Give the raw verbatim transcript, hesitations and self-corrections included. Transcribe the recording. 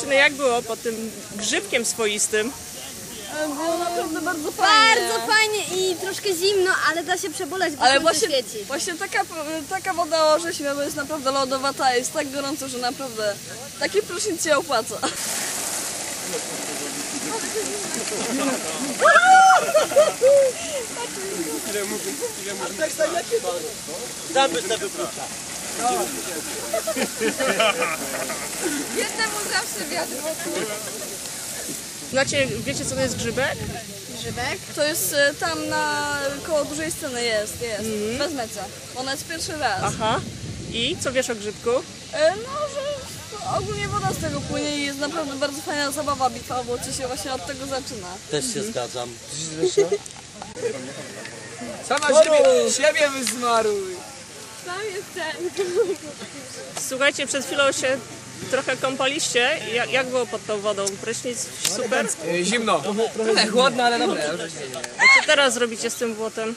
Dziewczyny, jak było pod tym grzybkiem swoistym? Było naprawdę bardzo fajnie. Bardzo fajnie i troszkę zimno, ale da się przeboleć, bo Ale słońce właśnie, świeci. właśnie taka, taka woda orzeźwia jest naprawdę lodowata, jest tak gorąco, że naprawdę taki prysznic się opłaca. Zęby sobie wróca. Jednemu zawsze wiatr wokół. Znacie, wiecie co to jest grzybek? Grzybek? To jest e, tam na koło dużej sceny jest, jest. Mm. Wezmę cię. Ona jest pierwszy raz. Aha. I co wiesz o grzybku? E, no, że ogólnie woda z tego płynie i jest naprawdę bardzo fajna zabawa bitwa, bo ci się właśnie od tego zaczyna. Też się zgadzam. Sama siebie, siebie wysmaruj. Tam jest ten. Słuchajcie, przed chwilą się trochę kąpaliście. Jak, jak było pod tą wodą? Prysznic super? E, zimno. Trochę chłodno, ale dobre. Dobrze się dzieje. A co teraz robicie z tym błotem?